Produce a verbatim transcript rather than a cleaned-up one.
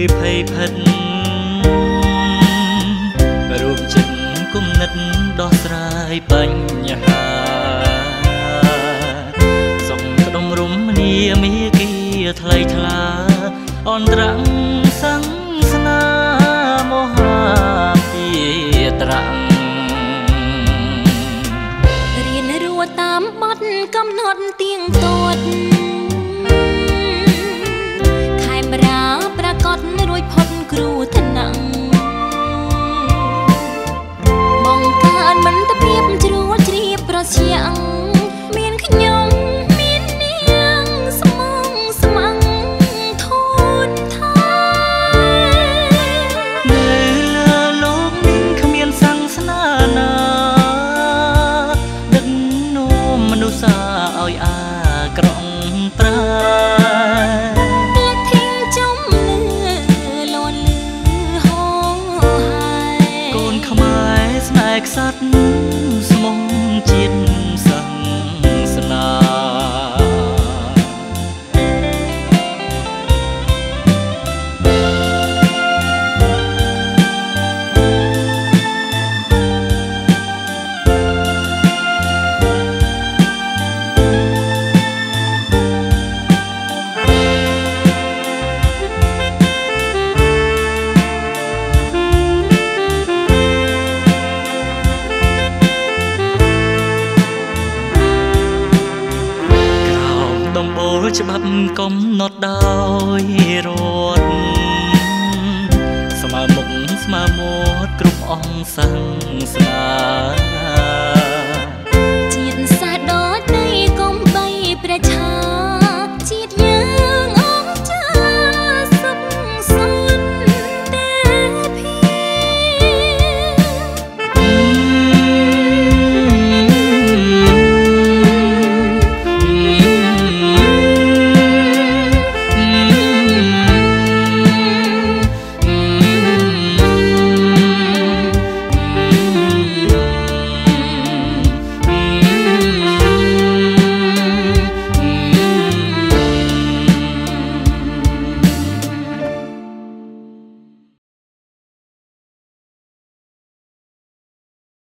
ភ័យភិតរួមចិត្តគុំនិតដោះស្រាយបញ្ហាសុំក្តុំរំនាមេគាថ្លៃថ្លាអនត្រាំងសង្ស្នាមហាពីត្រាំងរៀនរួចតាមបទកំណត់ទៀងទាត់ខេមរាប្រកាសរួចផុតគ្រោះថ្នាក់បង្កើនមិនទៅភាពជ្រួលជ្រាបប្រជាងមានខ្ញុំមាននាងស្មងស្មាំងធូនថានៅលើលោកនេះគ្មានសង្ស្នាណាដឹកនាំមនុស្សសាឲ្យអាក្រក់ត្រាខ្សាត់ស្មុំជាតិសង្ស្នាច្បាប់កំណត់ដោយរដ្ឋស្មើមុខស្មើមាត់គ្រប់អង្គសង្ស្នា